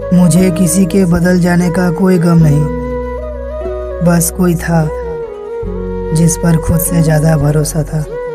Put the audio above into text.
मुझे किसी के बदल जाने का कोई गम नहीं, बस कोई था जिस पर खुद से ज़्यादा भरोसा था।